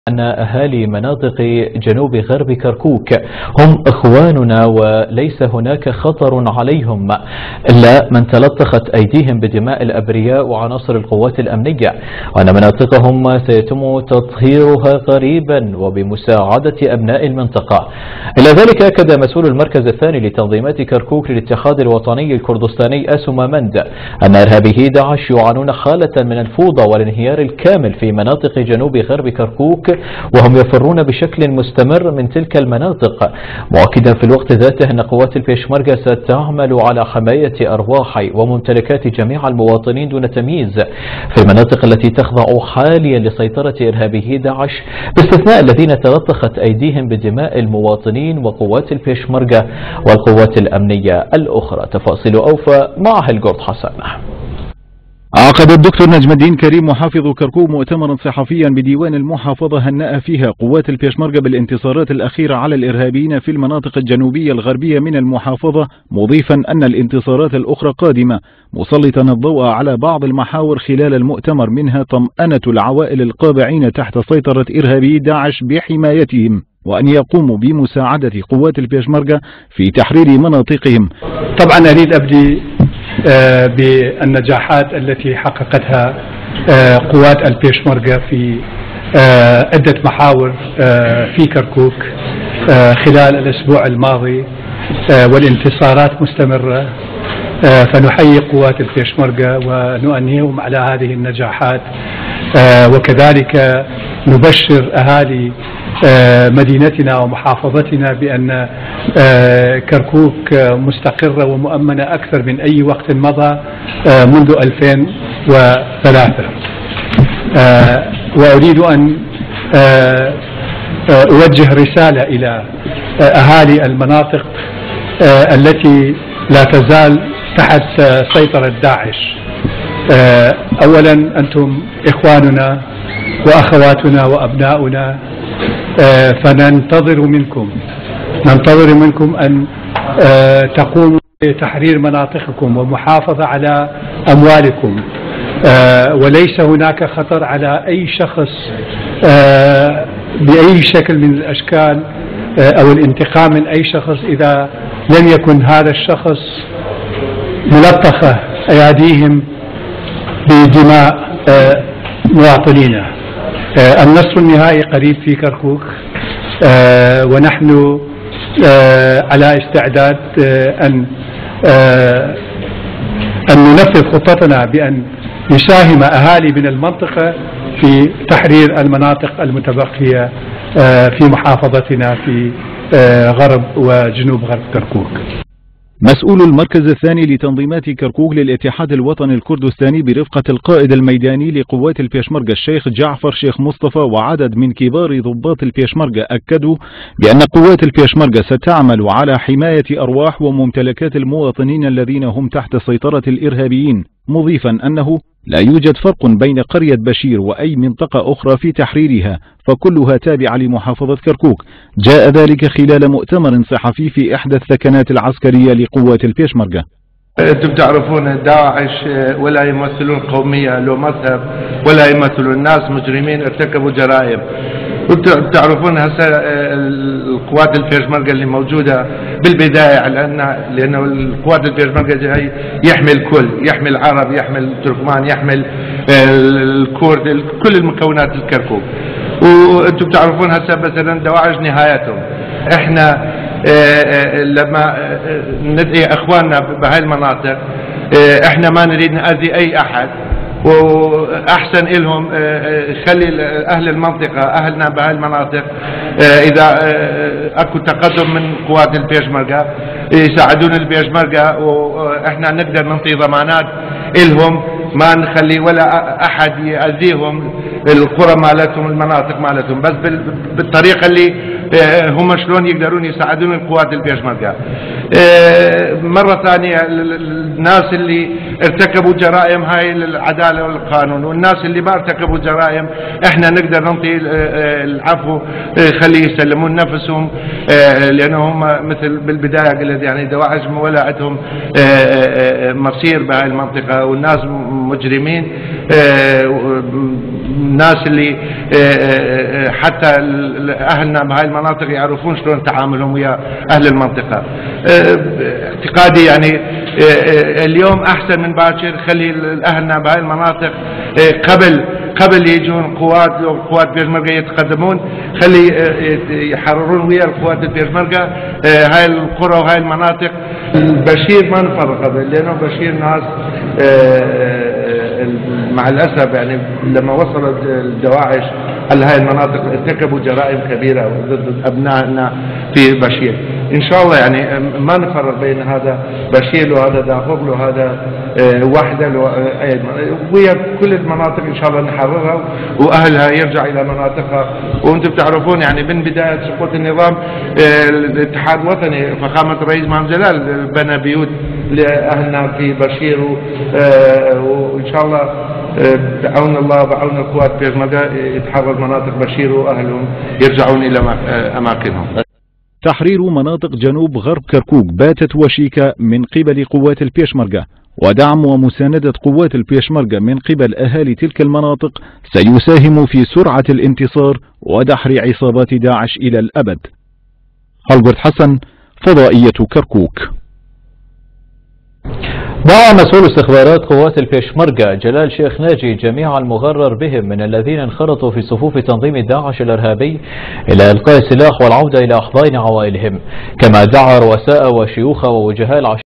أن أهالي مناطق جنوب غرب كركوك هم إخواننا وليس هناك خطر عليهم إلا من تلطخت أيديهم بدماء الأبرياء وعناصر القوات الأمنية، وأن مناطقهم سيتم تطهيرها قريبا وبمساعدة أبناء المنطقة. إلى ذلك أكد مسؤول المركز الثاني لتنظيمات كركوك للاتحاد الوطني الكردستاني أسومامند أن إرهابي داعش يعانون حالة من الفوضى والانهيار الكامل في مناطق جنوب غرب كركوك، وهم يفرون بشكل مستمر من تلك المناطق، مؤكدا في الوقت ذاته أن قوات البيشمركة ستعمل على حماية أرواح وممتلكات جميع المواطنين دون تمييز في المناطق التي تخضع حاليا لسيطرة إرهابي داعش، باستثناء الذين تلطخت أيديهم بدماء المواطنين وقوات البيشمركة والقوات الأمنية الأخرى. تفاصيل أوفى مع هلجورد حسن. عقد الدكتور نجم الدين كريم محافظ كركوك مؤتمرا صحفيا بديوان المحافظة هنأ فيها قوات البيشمركة بالانتصارات الأخيرة على الإرهابيين في المناطق الجنوبية الغربية من المحافظة، مضيفا أن الانتصارات الأخرى قادمة، مسلطا الضوء على بعض المحاور خلال المؤتمر، منها طمأنة العوائل القابعين تحت سيطرة إرهابي داعش بحمايتهم، وأن يقوموا بمساعدة قوات البيشمركة في تحرير مناطقهم. طبعا أريد أبدي بالنجاحات التي حققتها قوات البيشمركة في عدة محاور في كركوك خلال الأسبوع الماضي، والانتصارات مستمرة، فنحيي قوات البيشمركة ونؤنيهم على هذه النجاحات، وكذلك نبشر أهالي مدينتنا ومحافظتنا بأن كركوك مستقرة ومؤمنة أكثر من أي وقت مضى منذ 2003. وأريد أن أوجه رسالة إلى أهالي المناطق التي لا تزال تحت سيطرة داعش. أولا أنتم إخواننا وأخواتنا وأبناؤنا، فننتظر منكم أن تقوموا بتحرير مناطقكم والمحافظة على أموالكم، وليس هناك خطر على أي شخص بأي شكل من الأشكال أو الانتقام من أي شخص إذا لم يكن هذا الشخص ملطخة أيديهم بدماء مواطنينا. النصر النهائي قريب في كركوك، ونحن على استعداد أن ننفذ خطتنا بأن يساهم أهالي من المنطقة في تحرير المناطق المتبقية في محافظتنا في غرب وجنوب غرب كركوك. مسؤول المركز الثاني لتنظيمات كركوك للاتحاد الوطني الكردستاني برفقة القائد الميداني لقوات البيشمركة الشيخ جعفر شيخ مصطفى وعدد من كبار ضباط البيشمركة أكدوا بأن قوات البيشمركة ستعمل على حماية أرواح وممتلكات المواطنين الذين هم تحت سيطرة الإرهابيين، مضيفا أنه لا يوجد فرق بين قرية بشير وأي منطقة أخرى في تحريرها، فكلها تابعة لمحافظة كركوك. جاء ذلك خلال مؤتمر صحفي في إحدى الثكنات العسكرية لقوات البيشمركة. انتم تعرفون داعش ولا يمثلون قومية لو مذهب ولا يمثلون الناس، مجرمين ارتكبوا جرائم. تعرفون هسه القوات البيشمركة اللي موجودة بالبداية، لأنه القوات البيشمركة هي يحمل الكل، يحمل العرب، يحمل التركمان، يحمل الكرد، كل المكونات الكركوك. وانتم تعرفون هسه مثلا دواعش نهايتهم. احنا لما ندعي اخواننا بهاي المناطق، احنا ما نريد نأذي اي احد، واحسن لهم خلي اهل المنطقه، اهلنا بهاي المناطق، اذا اكو تقدم من قوات البيشمركة يساعدون البيشمركة، واحنا نقدر نعطي ضمانات لهم، ما نخلي ولا احد يأذيهم القرى مالتهم، المناطق مالتهم، بس بالطريقه اللي هم شلون يقدرون يساعدون القوات البيشمركة. مرة ثانية الناس اللي ارتكبوا جرائم هاي العدالة والقانون، والناس اللي ما ارتكبوا جرائم احنا نقدر نعطي العفو، خلي يسلمون نفسهم، لانهم مثل بالبداية قلت يعني دواعش ولا عندهم مصير بهاي المنطقة، والناس مجرمين. الناس اللي حتى أهلنا بهاي المناطق يعرفون شلون تعاملهم ويا أهل المنطقة. اعتقادي يعني اليوم أحسن من باكر، خلي أهلنا بهاي المناطق قبل يجون قوات بيشمركة يتقدمون، خلي يحررون ويا القوات البيشمركة هاي القرى وهاي المناطق. بشير ما نفرق به، لأنه بشير ناس مع الأسف يعني لما وصلت الدواعش على هاي المناطق ارتكبوا جرائم كبيرة ضد أبنائنا في بشير. إن شاء الله يعني ما نفرق بين هذا بشير وهذا دافوق وهذا وحدة ويا كل المناطق إن شاء الله نحررها وأهلها يرجع إلى مناطقها. وأنتم بتعرفون يعني من بداية سقوط النظام الاتحاد الوطني فخامة الرئيس محمد جلال بنى بيوت لأهلنا في بشير وإن شاء الله بعون الله بعون القوات بيشمركة يتحرر مناطق بشير وأهلهم يرجعون إلى أماكنهم. تحرير مناطق جنوب غرب كركوك باتت وشيكة من قبل قوات البيشمركة، ودعم ومساندة قوات البيشمركة من قبل أهالي تلك المناطق سيساهم في سرعة الانتصار ودحر عصابات داعش إلى الأبد. هالبرت حسن، فضائية كركوك. دعا مسؤول استخبارات قوات البيشمركة جلال شيخ ناجي جميع المغرر بهم من الذين انخرطوا في صفوف تنظيم داعش الإرهابي إلى إلقاء السلاح والعودة إلى أحضان عوائلهم، كما دعا رؤساء وشيوخ ووجهاء